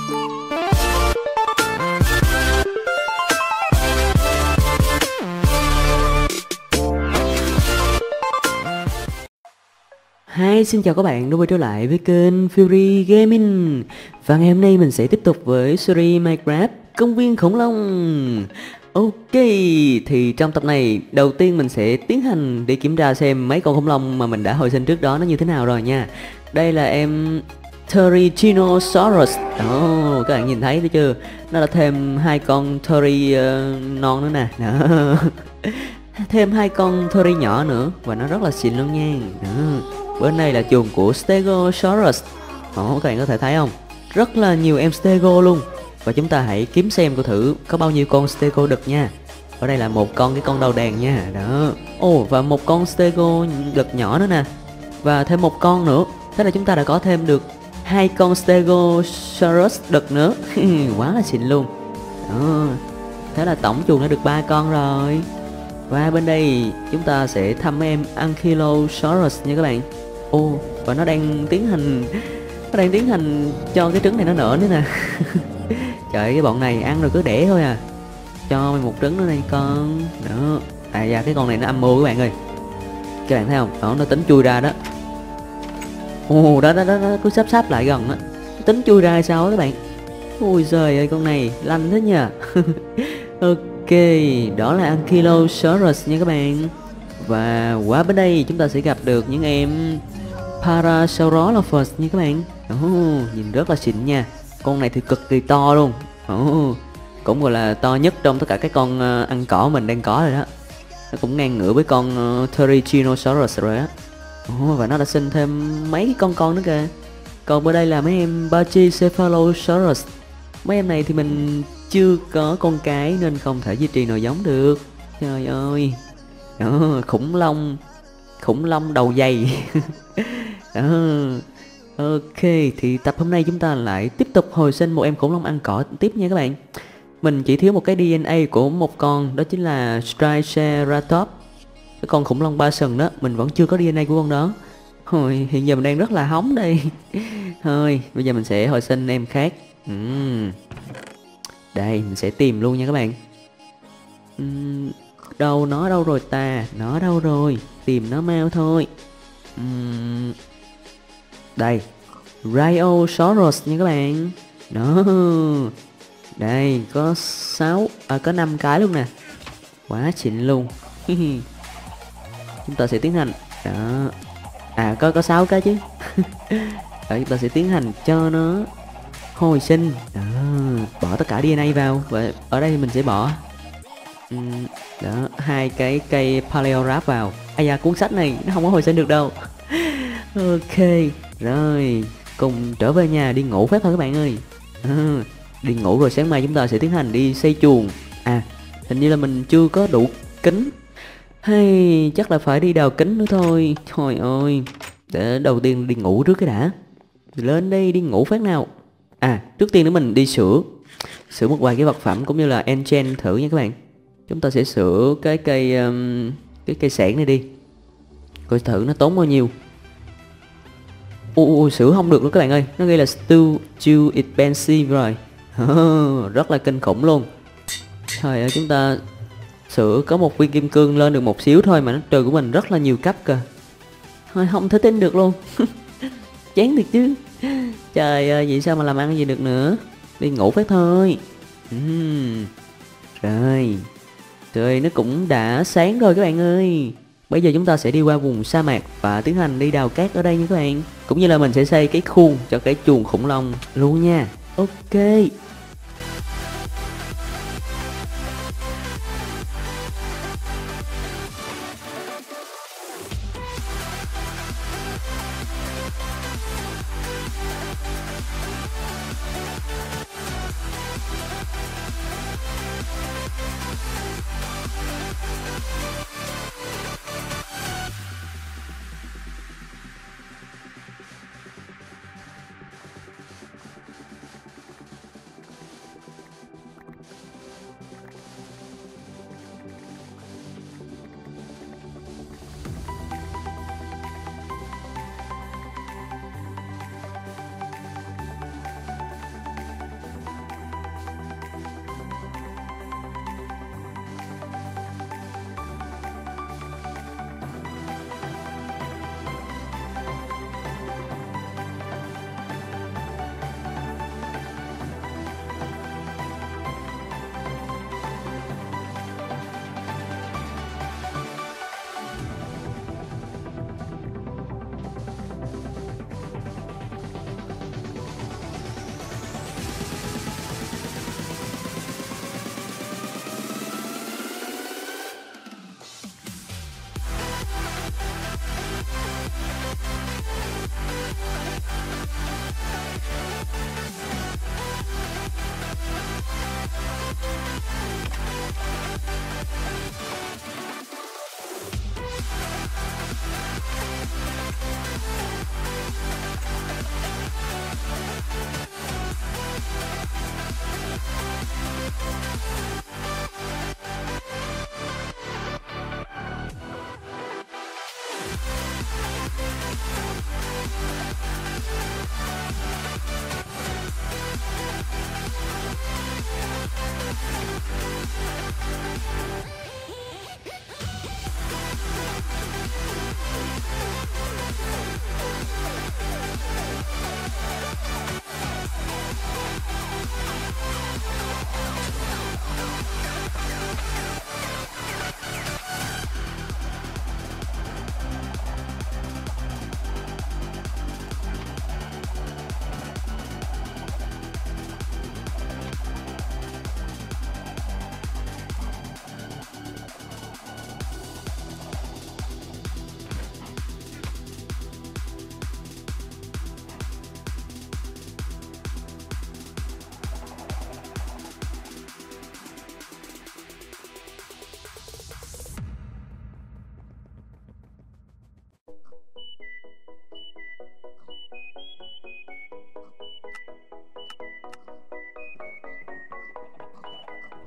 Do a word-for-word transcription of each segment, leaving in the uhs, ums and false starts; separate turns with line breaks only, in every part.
Hi, xin chào các bạn đã quay trở lại với kênh Fury Gaming. Và ngày hôm nay mình sẽ tiếp tục với series Minecraft Công viên khủng long. Ok, thì trong tập này đầu tiên mình sẽ tiến hành đi kiểm tra xem mấy con khủng long mà mình đã hồi sinh trước đó nó như thế nào rồi nha. Đây là em Therizinosaurus. Đó, các bạn nhìn thấy thấy chưa? Nó đã thêm hai con Theri uh, non nữa nè. Đó. Thêm hai con Theri nhỏ nữa và nó rất là xịn luôn nha. Đó. Bên này là chuồng của Stegosaurus. Ồ, các bạn có thể thấy không? Rất là nhiều em Stego luôn. Và chúng ta hãy kiếm xem coi thử có bao nhiêu con Stego đực nha. Ở đây là một con cái con đầu đàn nha. Đó. Ồ, và một con Stego đực nhỏ nữa nè. Và thêm một con nữa. Thế là chúng ta đã có thêm được hai con Stegosaurus đực nữa. Quá là xịn luôn. Đó. Thế là tổng chuồng đã được ba con rồi. Và bên đây chúng ta sẽ thăm em Ankylosaurus nha các bạn. Ô, và nó đang tiến hành Nó đang tiến hành cho cái trứng này nó nở nữa nè. Trời, cái bọn này ăn rồi cứ đẻ thôi à. Cho mày một trứng nữa này con. Đó. À dạ, cái con này nó âm mưu các bạn ơi. Các bạn thấy không? Đó, nó tính chui ra đó. Ồ, đó đó đó, đó cứ sắp sắp lại gần á. Tính chui ra hay sao á các bạn. Ôi giời ơi, con này lanh thế nhờ. Ok, đó là Ankylosaurus nha các bạn. Và qua bên đây chúng ta sẽ gặp được những em Parasaurolophus nha các bạn. Oh, nhìn rất là xịn nha. Con này thì cực kỳ to luôn. Oh, cũng gọi là to nhất trong tất cả các con uh, ăn cỏ mình đang có rồi đó. Nó cũng ngang ngửa với con uh, Therizinosaurus rồi á. Oh, và nó đã sinh thêm mấy cái con con nữa kìa. Còn bên đây là mấy em Brachycephalosaurus. Mấy em này thì mình chưa có con cái nên không thể duy trì nòi giống được. Trời ơi. Đó, khủng long khủng long đầu dày. Đó. Ok, thì tập hôm nay chúng ta lại tiếp tục hồi sinh một em khủng long ăn cỏ tiếp nha các bạn. Mình chỉ thiếu một cái đê en a của một con, đó chính là Triceratops, cái con khủng long ba sừng đó. Mình vẫn chưa có đê en a của con đó. Hồi hiện giờ mình đang rất là hóng đây. Thôi bây giờ mình sẽ hồi sinh em khác. uhm. Đây mình sẽ tìm luôn nha các bạn. uhm. Đâu nó đâu rồi ta? Nó đâu rồi? Tìm nó mau thôi. uhm. Đây, Brachiosaurus nha các bạn. Đó. Đây có sáu à, có năm cái luôn nè. Quá xịn luôn. Chúng ta sẽ tiến hành. Đó. À có có sáu cái chứ. Đấy, chúng ta sẽ tiến hành cho nó hồi sinh. Đó. Bỏ tất cả đê en a vào. Và ở đây mình sẽ bỏ uhm, đó, hai cái cây Paleorap vào. Ây da, cuốn sách này nó không có hồi sinh được đâu. Ok, rồi cùng trở về nhà đi ngủ phép thôi các bạn ơi. À, đi ngủ rồi sáng mai chúng ta sẽ tiến hành đi xây chuồng. À, hình như là mình chưa có đủ kính. Hay chắc là phải đi đào kính nữa thôi. Trời ơi, để đầu tiên đi ngủ trước cái đã. Lên đây đi ngủ phát nào. À, trước tiên nữa mình đi sửa Sửa một vài cái vật phẩm cũng như là enchant thử nha các bạn. Chúng ta sẽ sửa cái cây um, cái cây sẻn này đi. Coi thử nó tốn bao nhiêu. Ui, sửa không được luôn các bạn ơi. Nó ghi là still too expensive rồi. Rất là kinh khủng luôn. Trời ơi, chúng ta sửa có một viên kim cương lên được một xíu thôi mà nó trừ của mình rất là nhiều cấp cơ. Thôi không thể tin được luôn. Chán thiệt chứ. Trời ơi, vậy sao mà làm ăn gì được nữa. Đi ngủ phát thôi. uhm. Rồi. Trời, nó cũng đã sáng rồi các bạn ơi. Bây giờ chúng ta sẽ đi qua vùng sa mạc và tiến hành đi đào cát ở đây nha các bạn. Cũng như là mình sẽ xây cái khuôn cho cái chuồng khủng long luôn nha. Ok.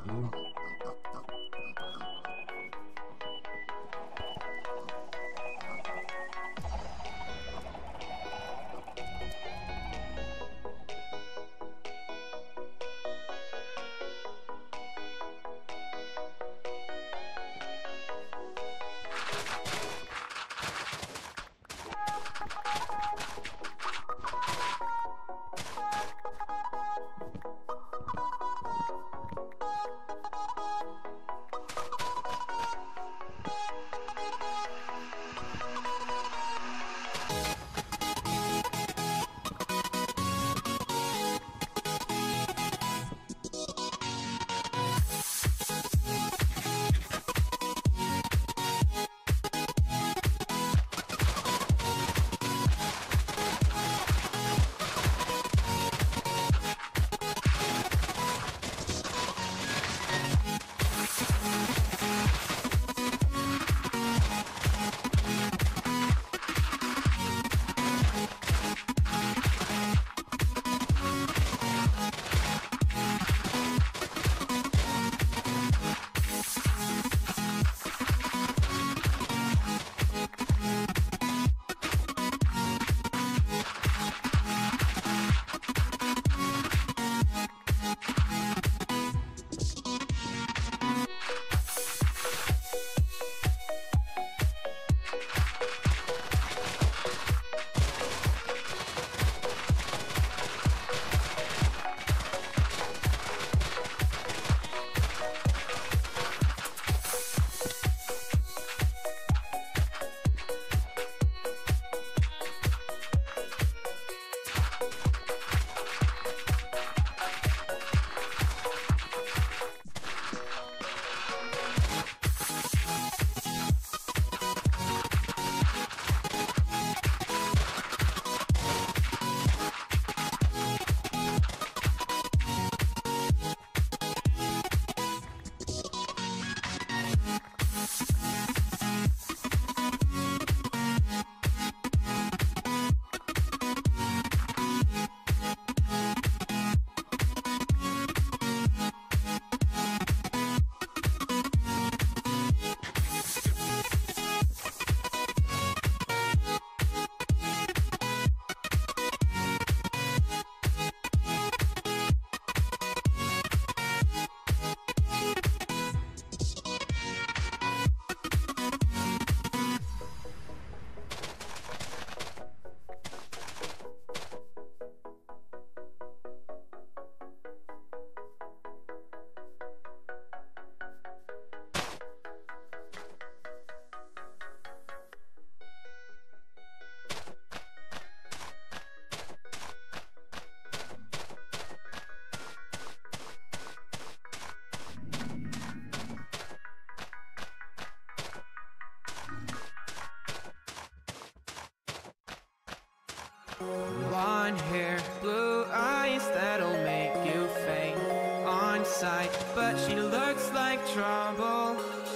Blonde hair, blue eyes, that'll make you faint on sight. But she looks like trouble.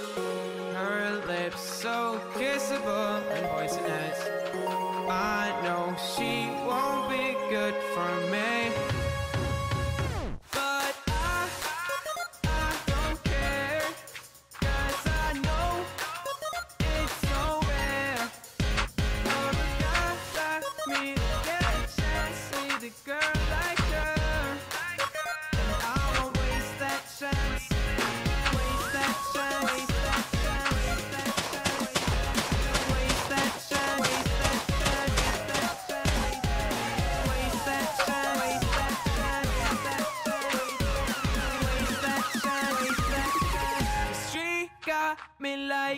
Her lips so kissable and poisonous. I know she won't be good for me. But I, I don't care, 'cause I know it's so rare for a guy like me to get a chance to see the girl like her. And I won't waste that chance, waste that chance, waste that chance, waste that chance, waste that chance, waste that chance, waste that chance, waste that chance, waste that chance, waste that chance. She got me like.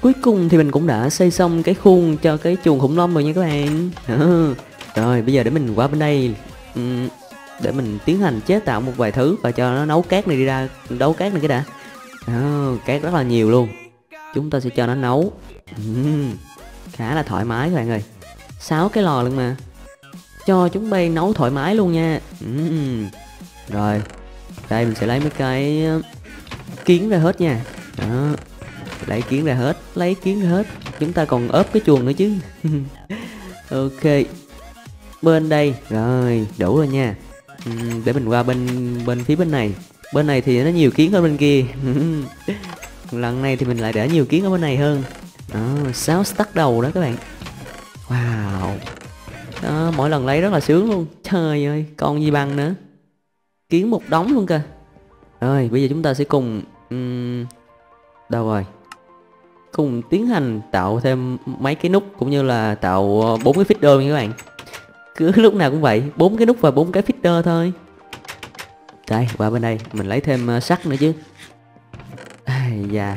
Cuối cùng thì mình cũng đã xây xong cái khuôn cho cái chuồng khủng long rồi nha các bạn. Đó. Rồi bây giờ để mình qua bên đây, uhm, để mình tiến hành chế tạo một vài thứ và cho nó nấu cát này đi ra, nấu cát này cái đã. Đó, cát rất là nhiều luôn. Chúng ta sẽ cho nó nấu. uhm, Khá là thoải mái các bạn ơi. Sáu cái lò luôn mà, cho chúng bay nấu thoải mái luôn nha. uhm. Rồi đây mình sẽ lấy mấy cái kiến ra hết nha. Đó, lấy kiến ra hết, lấy kiến ra hết. Chúng ta còn ốp cái chuồng nữa chứ. Ok, bên đây rồi đủ rồi nha. uhm, để mình qua bên bên phía bên này. Bên này thì nó nhiều kiến hơn bên kia. Lần này thì mình lại để nhiều kiến ở bên này hơn. Đó, sáu stack đầu đó các bạn. Wow. Đó, mỗi lần lấy rất là sướng luôn. Trời ơi, còn gì bằng nữa. Kiến một đống luôn kìa. Rồi, bây giờ chúng ta sẽ cùng um, đâu rồi? Cùng tiến hành tạo thêm mấy cái nút cũng như là tạo bốn cái feeder nha các bạn. Cứ lúc nào cũng vậy, bốn cái nút và bốn cái feeder thôi. Đây, qua bên đây mình lấy thêm sắt nữa chứ. Ai da.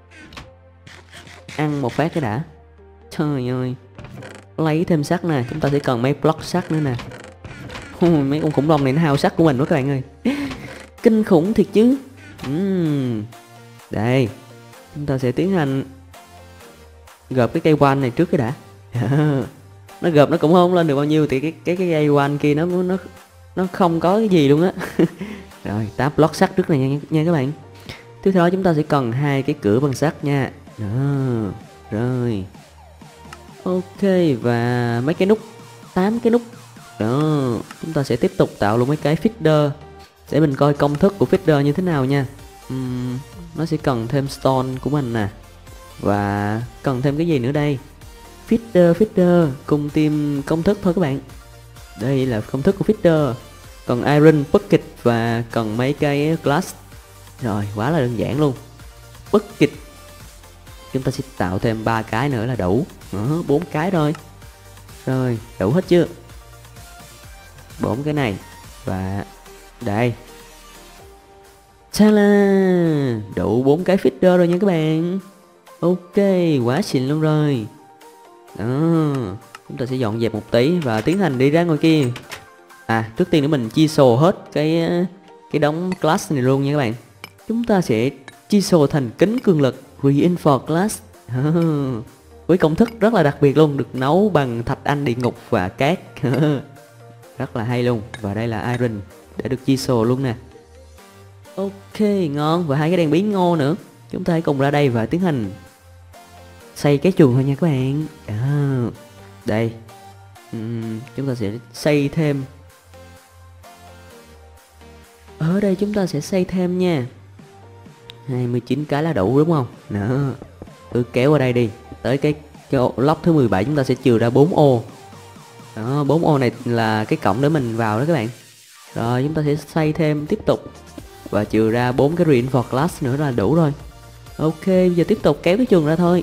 Ăn một phát cái đã. Trời ơi. Lấy thêm sắt nè, chúng ta sẽ cần mấy block sắt nữa nè. Mấy con khủng long này nó hao sắt của mình quá các bạn ơi. Kinh khủng thiệt chứ. uhm. Đây, chúng ta sẽ tiến hành gợp cái cây quan này trước cái đã. Nó gợp nó cũng không lên được bao nhiêu thì cái cái cái cây quan kia nó nó nó không có cái gì luôn á. Rồi, tám block sắt trước này nha, nha các bạn. Tiếp theo đó chúng ta sẽ cần hai cái cửa bằng sắt nha. Đó. Rồi. Ok, và mấy cái nút, tám cái nút. Đó, chúng ta sẽ tiếp tục tạo luôn mấy cái feeder để mình coi công thức của feeder như thế nào nha. uhm, Nó sẽ cần thêm stone của mình nè. Và cần thêm cái gì nữa đây? Feeder, feeder cùng tìm công thức thôi các bạn. Đây là công thức của feeder. Cần iron, bucket và cần mấy cái glass. Rồi, quá là đơn giản luôn. Bucket chúng ta sẽ tạo thêm ba cái nữa là đủ. Đó, bốn cái thôi. Rồi, đủ hết chưa? Bốn cái này và đây. Ta-la! Đủ bốn cái feeder rồi nha các bạn. Ok, quá xịn luôn rồi. Đó, chúng ta sẽ dọn dẹp một tí và tiến hành đi ra ngoài kia. À, trước tiên nữa mình chisel hết cái cái đống glass này luôn nha các bạn. Chúng ta sẽ chisel thành kính cường lực reinforced glass. Với công thức rất là đặc biệt luôn, được nấu bằng thạch anh địa ngục và cát. Rất là hay luôn. Và đây là iron để được chisel luôn nè. Ok, ngon. Và hai cái đèn biến ngô nữa. Chúng ta hãy cùng ra đây và tiến hành xây cái chuồng thôi nha các bạn. À, đây. uhm, Chúng ta sẽ xây thêm. Ở đây chúng ta sẽ xây thêm nha. Hai mươi chín cái là đủ đúng không? Đó. Cứ kéo qua đây đi. Tới cái, cái lock thứ mười bảy chúng ta sẽ trừ ra bốn ô. Đó, bốn ô này là cái cổng để mình vào đó các bạn. Rồi chúng ta sẽ xây thêm tiếp tục. Và trừ ra bốn cái reinforced glass nữa là đủ rồi. Ok, bây giờ tiếp tục kéo cái chuồng ra thôi.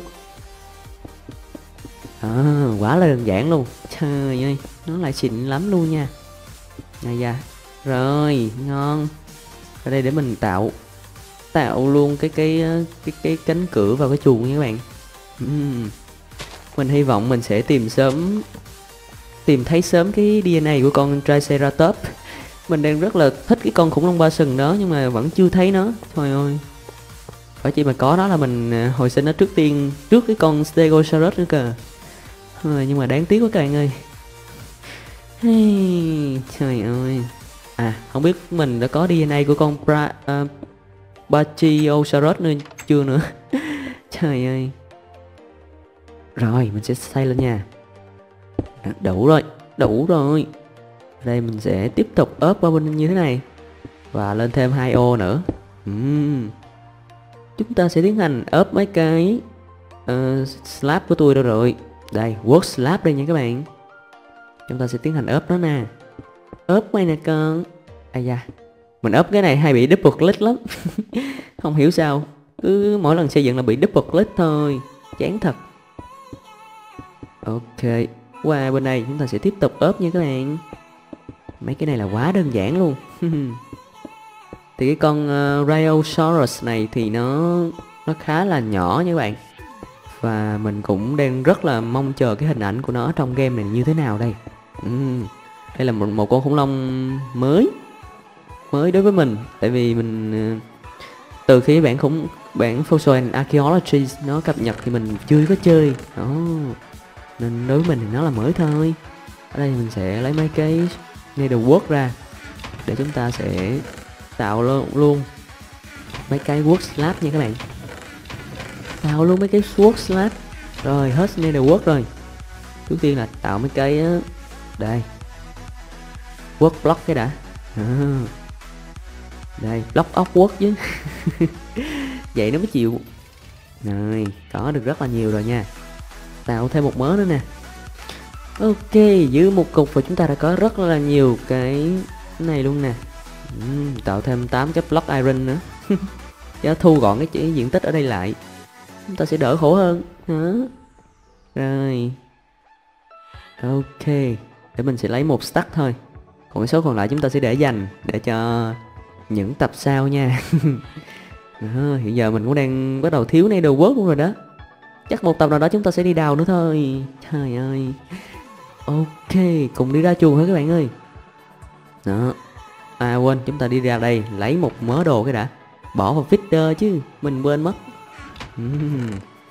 À, quá là đơn giản luôn. Trời ơi, nó lại xịn lắm luôn nha. Này da. Rồi, ngon. Ở đây để mình tạo tạo luôn cái cái cái cái cánh cửa vào cái chuồng nha các bạn. uhm. Mình hy vọng mình sẽ tìm sớm tìm thấy sớm cái đê en a của con Triceratops. Mình đang rất là thích cái con khủng long ba sừng đó nhưng mà vẫn chưa thấy nó. Trời ơi, phải chỉ mà có nó là mình hồi sinh nó trước tiên, trước cái con Stegosaurus nữa kìa. À, nhưng mà đáng tiếc quá các bạn ơi. Hey, trời ơi. À, không biết mình đã có đê en a của con Bra, uh, Brachiosaurus nữa chưa nữa. Trời ơi. Rồi, mình sẽ xây lên nha. À, đủ rồi, đủ rồi. Đây mình sẽ tiếp tục ốp qua bên như thế này. Và lên thêm hai ô nữa. uhm. Chúng ta sẽ tiến hành ốp mấy cái uh, slab của tôi đâu rồi. Đây, work slab đây nha các bạn. Chúng ta sẽ tiến hành ốp nó nè. Ốp mày nè con. Ây da, mình ốp cái này hay bị double click lắm. Không hiểu sao, cứ mỗi lần xây dựng là bị double click thôi. Chán thật. Ok, qua bên đây chúng ta sẽ tiếp tục ốp nha các bạn. Mấy cái này là quá đơn giản luôn. Thì cái con uh, Rhinoceros này thì nó nó khá là nhỏ nha các bạn. Và mình cũng đang rất là mong chờ cái hình ảnh của nó trong game này như thế nào đây. Ừm, Đây là một, một con khủng long mới Mới đối với mình. Tại vì mình ờ, từ khi bản khủng bản Fossil and Archaeology nó cập nhật thì mình chưa có chơi đó, nên đối với mình thì nó là mới thôi. Ở đây mình sẽ lấy mấy cái netherwork ra để chúng ta sẽ tạo luôn, luôn mấy cái work slab nha các bạn. Tạo luôn mấy cái work slab. Rồi hết netherwork rồi. Trước tiên là tạo mấy cái á, đây work block cái đã. À, đây block of work chứ. Vậy nó mới chịu. Rồi có được rất là nhiều rồi nha. Tạo thêm một mớ nữa nè. Ok, giữ một cục và chúng ta đã có rất là nhiều cái này luôn nè. uhm, Tạo thêm tám cái block iron nữa. Cho thu gọn cái, cái diện tích ở đây lại, chúng ta sẽ đỡ khổ hơn. Đó. Rồi ok, để mình sẽ lấy một stack thôi. Còn cái số còn lại chúng ta sẽ để dành để cho những tập sau nha. Đó, hiện giờ mình cũng đang bắt đầu thiếu netherwork luôn rồi đó. Chắc một tập nào đó chúng ta sẽ đi đào nữa thôi. Trời ơi. Ok, cùng đi ra chuồng thôi các bạn ơi. Đó. À quên, chúng ta đi ra đây lấy một mớ đồ cái đã. Bỏ vào feeder chứ, mình quên mất. uhm.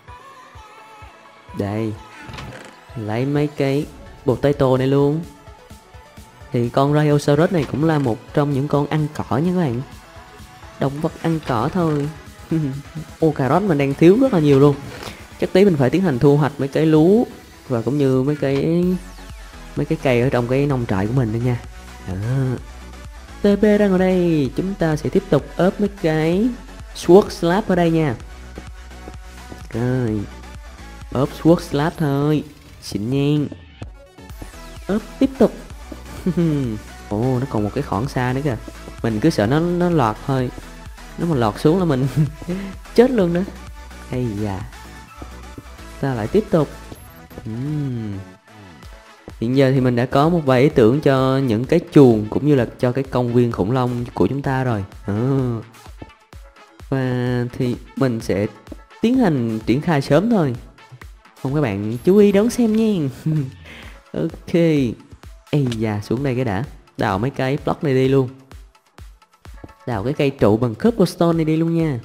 Đây. Lấy mấy cái potato này luôn. Thì con Brachiosaurus này cũng là một trong những con ăn cỏ nha các bạn. Động vật ăn cỏ thôi. Ô, cà rốt mình đang thiếu rất là nhiều luôn. Chắc tí mình phải tiến hành thu hoạch mấy cái lúa và cũng như mấy cái mấy cái cây ở trong cái nông trại của mình đây nha. Đó. tê pê ra ngồi đây, chúng ta sẽ tiếp tục ốp mấy cái sword slab ở đây nha. Rồi ốp sword slab thôi, xịn nhen. Ốp tiếp tục. Ồ, nó còn một cái khoảng xa nữa kìa. Mình cứ sợ nó nó lọt thôi. Nếu mà lọt xuống là mình chết luôn đó. Ây da. Ta lại tiếp tục. uhm. Hiện giờ thì mình đã có một vài ý tưởng cho những cái chuồng cũng như là cho cái công viên khủng long của chúng ta rồi. à. Và thì mình sẽ tiến hành triển khai sớm thôi. Không, các bạn chú ý đón xem nha. Ok. Ây da, xuống đây cái đã. Đào mấy cái block này đi luôn. Đào cái cây trụ bằng cobblestone này đi luôn nha.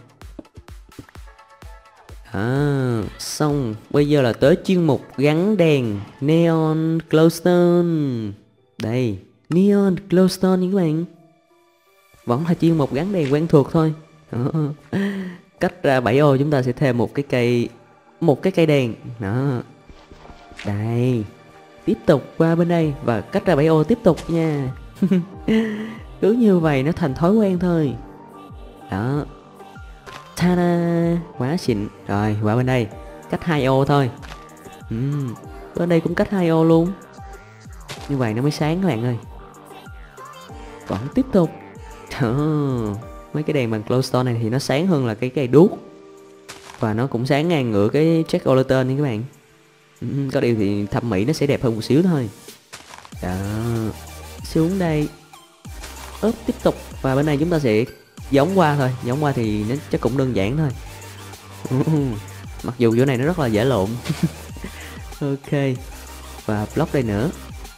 À, xong. Bây giờ là tới chuyên mục gắn đèn neon glowstone. Đây, neon glowstone nha các bạn. Vẫn là chuyên mục gắn đèn quen thuộc thôi. Đó. Cách ra bảy ô chúng ta sẽ thêm một cái cây Một cái cây đèn. Đó. Đây. Tiếp tục qua bên đây và cách ra bảy ô tiếp tục nha. Cứ như vậy nó thành thói quen thôi. Đó. Ta-da, quá xịn. Rồi qua bên đây cách hai ô thôi. uhm, Bên đây cũng cách hai ô luôn. Như vậy nó mới sáng các bạn ơi. Vẫn tiếp tục. Đó. Mấy cái đèn bằng glowstone này thì nó sáng hơn là cái cây đuốc. Và nó cũng sáng ngang ngửa cái jack-o'-lantern nha các bạn. uhm, Có điều thì thẩm mỹ nó sẽ đẹp hơn một xíu thôi. Đó. Xuống đây ốp tiếp tục. Và bên này chúng ta sẽ giống qua thôi. Giống qua thì nó chắc cũng đơn giản thôi. Mặc dù chỗ này nó rất là dễ lộn. Ok. Và block đây nữa.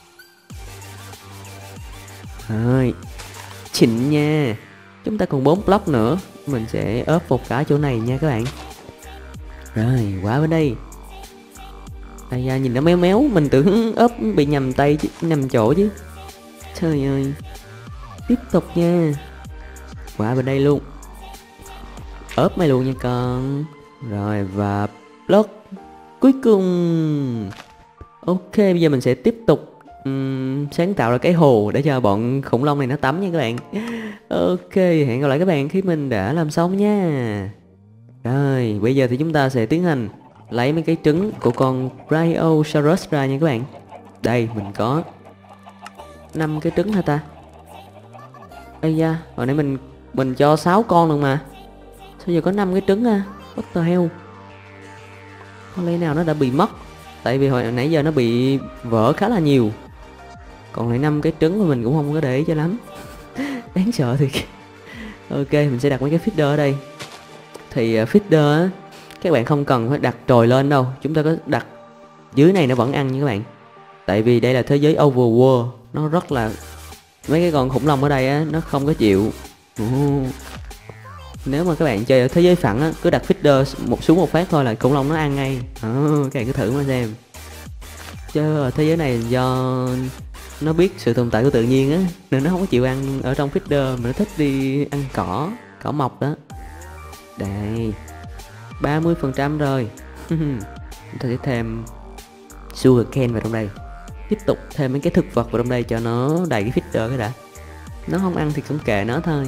Rồi. Xịn nha. Chúng ta còn bốn block nữa. Mình sẽ ốp một cả chỗ này nha các bạn. Rồi qua bên đây. Ây da, nhìn nó méo méo. Mình tưởng ốp bị nhầm tay chứ, nhầm chỗ chứ. Trời ơi. Tiếp tục nha. Qua bên đây luôn. Ốp mày luôn nha con. Rồi và block cuối cùng. Ok, bây giờ mình sẽ tiếp tục um, sáng tạo ra cái hồ để cho bọn khủng long này nó tắm nha các bạn. Ok, hẹn gặp lại các bạn khi mình đã làm xong nha. Rồi, bây giờ thì chúng ta sẽ tiến hành lấy mấy cái trứng của con Brachiosaurus ra nha các bạn. Đây, mình có năm cái trứng hả ta? Ây da, hồi nãy mình mình cho sáu con luôn mà. Sao giờ có năm cái trứng à? What the hell? Có lẽ nào nó đã bị mất. Tại vì hồi nãy giờ nó bị vỡ khá là nhiều. Còn lại năm cái trứng mà mình cũng không có để ý cho lắm. Đáng sợ thiệt. Ok, mình sẽ đặt mấy cái feeder ở đây. Thì uh, feeder á, các bạn không cần phải đặt trồi lên đâu, chúng ta có đặt dưới này nó vẫn ăn nha các bạn. Tại vì đây là thế giới overworld, nó rất là mấy cái con khủng long ở đây á nó không có chịu. uh. Nếu mà các bạn chơi ở thế giới phẳng á, cứ đặt feeder một xuống một phát thôi là khủng long nó ăn ngay. uh, Các bạn cứ thử mà xem. Chứ ở thế giới này do nó biết sự tồn tại của tự nhiên á nên nó không có chịu ăn ở trong feeder, mà nó thích đi ăn cỏ, cỏ mọc đó. Đây, ba mươi phần trăm rồi. Chúng ta sẽ thêm sugarcane vào trong đây. Tiếp tục thêm mấy cái thực vật vào trong đây cho nó đầy cái feeder cái đã. Nó không ăn thì cũng kệ nó thôi.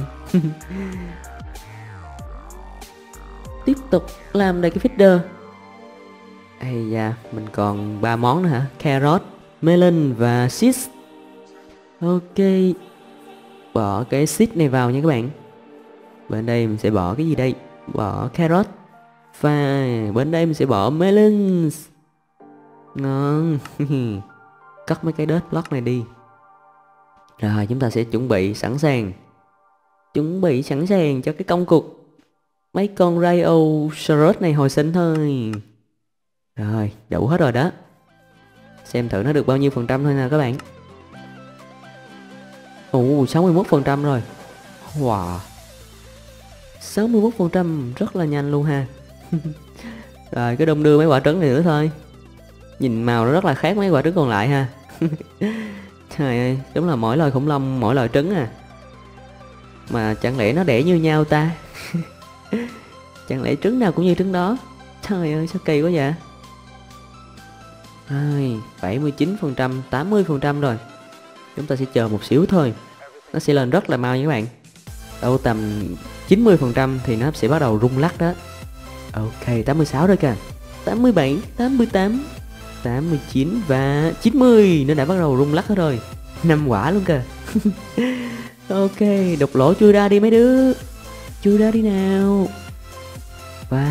Tiếp tục làm đầy cái feeder. Ây da, mình còn ba món nữa hả? Carrot, melon và seed. Ok, bỏ cái seed này vào nha các bạn. Bên đây mình sẽ bỏ cái gì đây? Bỏ carrot. Và bên đây mình sẽ bỏ melons. Ngon. Cất mấy cái dirt block này đi. Rồi chúng ta sẽ chuẩn bị sẵn sàng. Chuẩn bị sẵn sàng cho cái công cuộc mấy con Rhinoceros này hồi sinh thôi. Rồi, đủ hết rồi đó. Xem thử nó được bao nhiêu phần trăm thôi nè các bạn. Ồ, sáu mươi mốt phần trăm rồi. Wow, sáu mươi mốt phần trăm rất là nhanh luôn ha. Rồi cứ đông đưa mấy quả trứng này nữa thôi. Nhìn màu nó rất là khác mấy quả trứng còn lại ha. Trời ơi, đúng là mỗi loài khủng long mỗi loài trứng à. Mà chẳng lẽ nó đẻ như nhau ta? Chẳng lẽ trứng nào cũng như trứng đó? Trời ơi sao kỳ quá vậy. Ai, bảy mươi chín phần trăm, tám mươi phần trăm rồi. Chúng ta sẽ chờ một xíu thôi. Nó sẽ lên rất là mau nha các bạn. Đâu tầm chín mươi phần trăm thì nó sẽ bắt đầu rung lắc đó. Ok, tám mươi sáu rồi kìa. tám mươi bảy, tám mươi tám, tám mươi chín và chín mươi. Nó đã bắt đầu rung lắc hết rồi. năm quả luôn kìa. Ok, đục lỗ chui ra đi mấy đứa. Chui ra đi nào. Và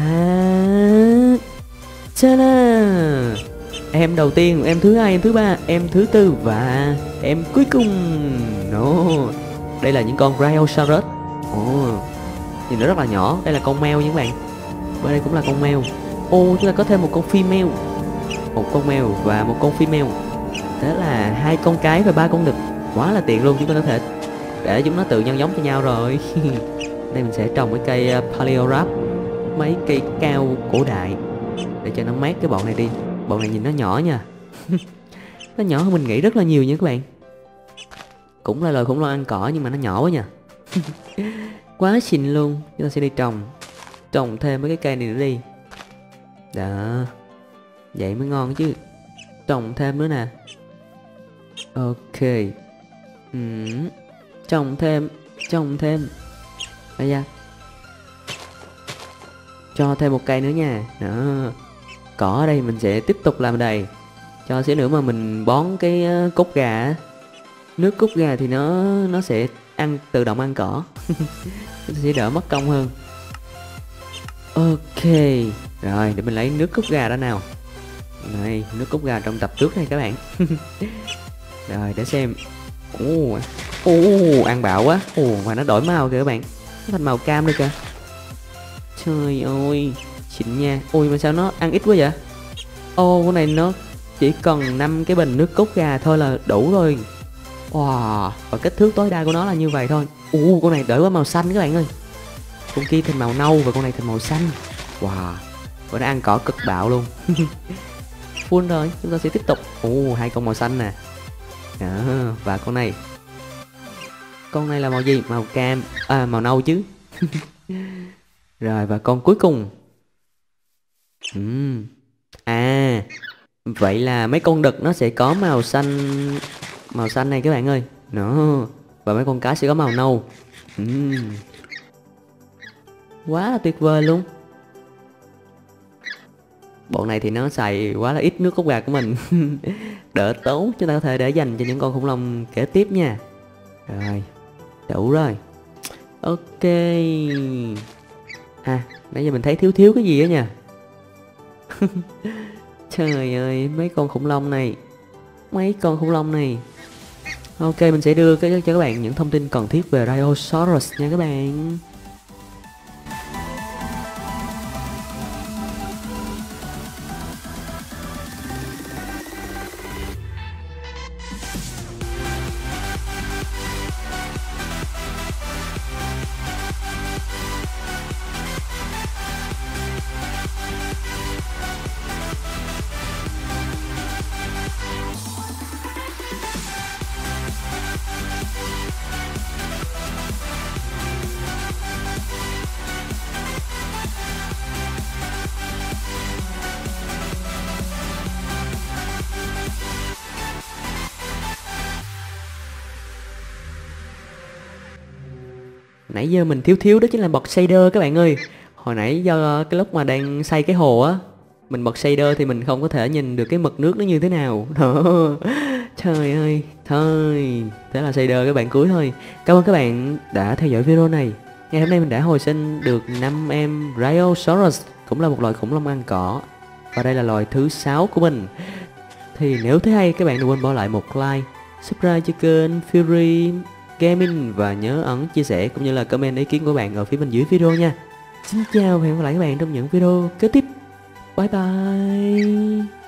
ta-da! Em đầu tiên, em thứ hai, em thứ ba, em thứ tư và em cuối cùng. No. Đây là những con Rhinoceros. Ồ, nhìn nó rất là nhỏ. Đây là con mèo nha các bạn. Bên đây cũng là con mèo. Ô, chúng ta có thêm một con female. Một con mèo và một con female. Thế là hai con cái và ba con đực. Quá là tiện luôn, chúng ta có thể để chúng nó tự nhân giống cho nhau rồi. Đây mình sẽ trồng cái cây Paleorap, mấy cây cao cổ đại để cho nó mát cái bọn này đi. Bọn này nhìn nó nhỏ nha. Nó nhỏ hơn mình nghĩ rất là nhiều nha các bạn. Cũng là loài khủng long ăn cỏ nhưng mà nó nhỏ quá nha. Quá xinh luôn. Chúng ta sẽ đi trồng. Trồng thêm mấy cái cây này nữa đi. Đó, vậy mới ngon chứ. Trồng thêm nữa nè. Ok. ừ. Trồng thêm. Trồng thêm. Đây da. Cho thêm một cây nữa nha. Đó. Cỏ ở đây mình sẽ tiếp tục làm đầy. Cho xíu nữa mà mình bón cái cốt gà. Nước cốt gà thì nó nó sẽ ăn tự động ăn cỏ. Sẽ đỡ mất công hơn. Ok. Rồi để mình lấy nước cốt gà đó nào. Này, nước cốt gà trong tập trước này các bạn. Rồi để xem. Ồ, ồ, ăn bạo quá. Ồ, mà nó đổi màu kìa các bạn. Nó thành màu cam đây kìa. Trời ơi, xịn nha. Ôi mà sao nó ăn ít quá vậy? Ô, con này nó chỉ cần năm cái bình nước cốt gà thôi là đủ rồi. Wow, và kích thước tối đa của nó là như vậy thôi. Ồ, con này đổi qua màu xanh các bạn ơi. Con kia thành màu nâu và con này thành màu xanh. Wow, và nó ăn cỏ cực bạo luôn. Full rồi, chúng ta sẽ tiếp tục. Ồ, hai con màu xanh nè. Đó, và con này. Con này là màu gì? Màu cam. À, màu nâu chứ. Rồi và con cuối cùng. uhm. À, vậy là mấy con đực nó sẽ có màu xanh. Màu xanh này các bạn ơi. Đó. Và mấy con cá sẽ có màu nâu. uhm. Quá là tuyệt vời luôn. Bọn này thì nó xài quá là ít nước cốt gà của mình. Đỡ tốn, chúng ta có thể để dành cho những con khủng long kế tiếp nha. Rồi, đủ rồi. Ok. À, nãy giờ mình thấy thiếu thiếu cái gì đó nha. Trời ơi, mấy con khủng long này. Mấy con khủng long này. Ok, mình sẽ đưa cái cho các bạn những thông tin cần thiết về Rhinoceros nha các bạn. Nãy giờ mình thiếu thiếu đó chính là bật shader các bạn ơi. Hồi nãy do cái lúc mà đang xây cái hồ á, mình bật shader thì mình không có thể nhìn được cái mực nước nó như thế nào. Đó. Trời ơi, thôi, thế là shader các bạn cuối thôi. Cảm ơn các bạn đã theo dõi video này. Ngày hôm nay mình đã hồi sinh được năm em Bryosaurus, cũng là một loài khủng long ăn cỏ. Và đây là loài thứ sáu của mình. Thì nếu thấy hay các bạn đừng quên bỏ lại một like, subscribe cho kênh Fury Gaming và nhớ ấn chia sẻ cũng như là comment ý kiến của bạn ở phía bên dưới video nha. Xin chào và hẹn gặp lại các bạn trong những video kế tiếp. Bye bye.